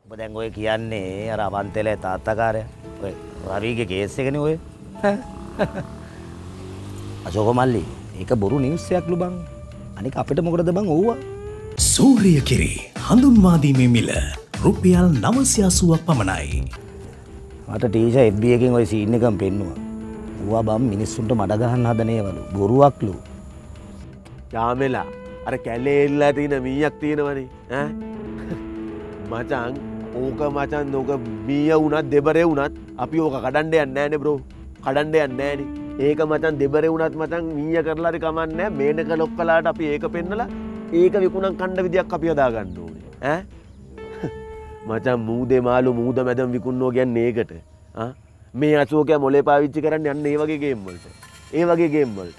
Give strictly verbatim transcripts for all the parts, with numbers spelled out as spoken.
ඔබ දැන් ඔය කියන්නේ අර අවන්තලේ තාත්තකාරයා. ඔය රවිගේ කේස් එකනේ ඔය. අශෝක මල්ලි ඒක බොරු නිවුස් එකක්ලු බං. අනික අපිට මොකටද බං ඕවා? සූර්යකිරි හඳුන්වා දීමේ මිල රුපියල් නවසිය අසූවක් පමණයි. මට ටීචර් එෆ් බී එකෙන් ওই සීන් එකම පෙන්නුවා. ඌවා බම් මිනිස්සුන්ට මඩ ගහන්න හදනේවලු. බොරුවක්ලු. යාමෙලා අර කැලේ ඉල්ලලා තියෙන මීයක් තියෙනවනේ ඈ මචං ඕක මචං ඕක මීය වුණත් දෙබරේ වුණත් අපි ඕක කඩන්න යන්නේ නැහනේ බ්‍රෝ. කඩන්න යන්නේ නැහනේ. ඒක මචං දෙබරේ වුණත් මචං මීය කරලා හරි කමන්නේ නැහැ. මේනක ලොක්කලාට අපි ඒක පෙන්නලා ඒක විකුණන් කණ්ඩ විදියක් අපි හදා ගන්න ඕනේ ඈ මචං මූදේ මාළු මූද මැදම විකුණනවා කියන්නේ ඒකට ආ මේ අශෝකයා මොලේ පාවිච්චි කරන්නේ අන්න ඒ වගේ ගේම් වලට ඒ වගේ ගේම් වලට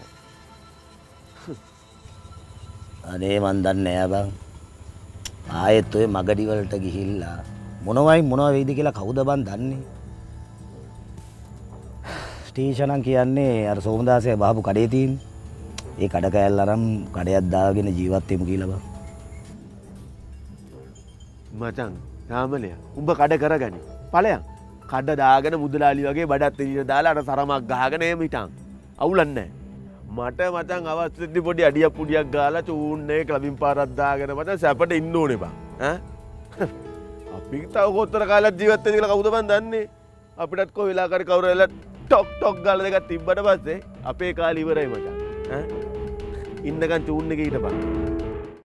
අනේ මන් දන්නේ නෑ බං ආයෙත් ඔය මගඩි වලට ගිහිල්ලා මොනවයි මොනව වෙයිද කියලා කවුද බං දන්නේ ස්ටේෂන් නම් කියන්නේ අර සෝමදාසයා බහපු කඩේ තියෙන ඒ කඩ කෑල්ල අරන් කඩයක් දාගෙන ජීවත් වෙමු කියලා බං මචං රාමලයා උඹ කඩ කරගනි ඵලයන් කඩ දාගෙන මුදලාලි වගේ බඩත් එළියට දාලා අර සරමක් ගහගෙන එහෙම හිටන් අවුලන්නේ මට මචං අවස්ථෙදි පොඩි අඩියක් පුඩියක් ගාලා චූන්නේ ක්ලබින් පාරක් දාගෙන මචං සැපට ඉන්න ඕනේ බං ඈ අපි තව කොතර කාලයක් ජීවත් වෙද කියලා කවුද බං දන්නේ අපිටත් කො වෙලා කර කවුරු වෙලා ටොක් ටොක් ගාලා දෙකක් තිබ්බට පස්සේ අපේ කාලේ ඉවරයි මචං ඈ ඉන්නකන් චූන් එකේ හිටපන්